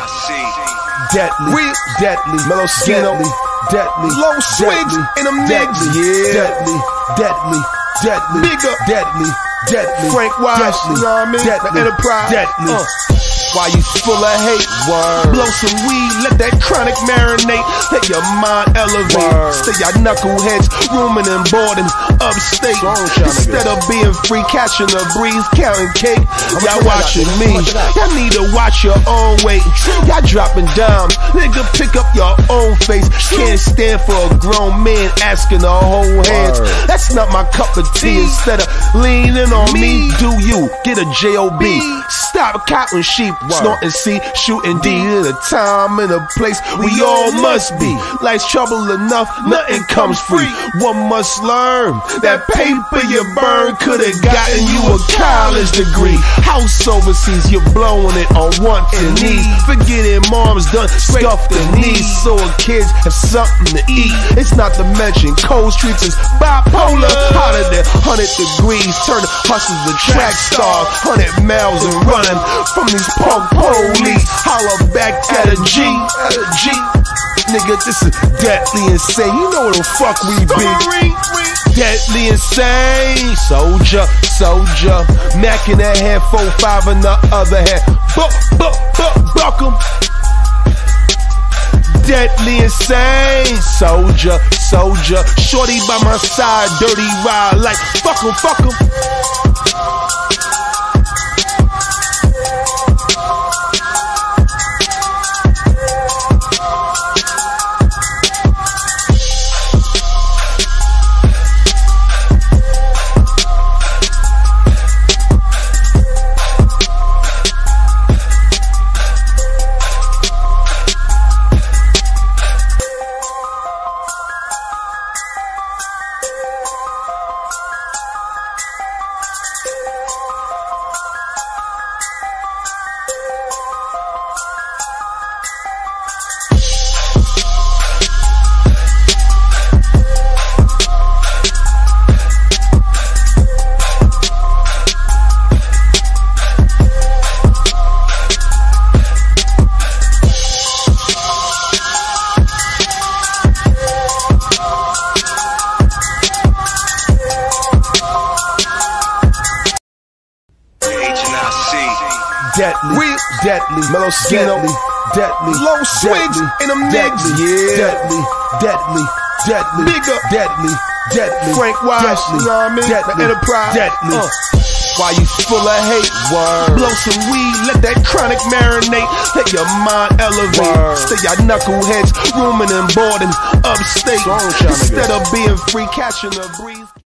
Deadly, real deadly, Melosino, deadly, low swings in them niggas, yeah, deadly, bigger, deadly, Frank Wise, you know what I mean? The Enterprise, deadly. Why you full of hate? Word. Blow some weed, let that chronic marinate. Let your mind elevate. Word. Stay your knuckleheads rooming and boarding upstate. Instead of being free, catching a breeze, counting cake. Y'all watching me. Y'all need to watch your own weight. Y'all dropping dimes. Nigga, pick up your own face. Can't stand for a grown man asking to hold hands. That's not my cup of tea. Instead of leaning on me, do you get a J.O.B. Stop counting sheep. Snorting C, shooting D at a time and a place we all must be. Life's trouble enough, nothing comes free. One must learn that paper you burn could've gotten you a college degree. House overseas, you're blowing it on wants and needs. Forgetting mom's done scuffed the knees so our kids have something to eat. It's not to mention cold streets is bipolar, hotter than 100 degrees. Turn hustlers to track stars, 100 miles and running from these police. Holler back at a G. Nigga, this is deadly insane. You know what the fuck we be. Deadly insane. Soldier. Mac in that hand, 4-5 in the other hand. Buck 'em. Deadly insane. Soldier. Shorty by my side, dirty ride like fuck 'em. Deadly, real deadly, Melosino, deadly, low swings in them niggas, yeah, deadly, bigger, deadly, Frank Wise, you know what I mean? The Enterprise, deadly. Why you full of hate? Word. Blow some weed, let that chronic marinate. Let your mind elevate. Word. Stay your knuckleheads rooming and boarding upstate. Instead of being free, catching a breeze.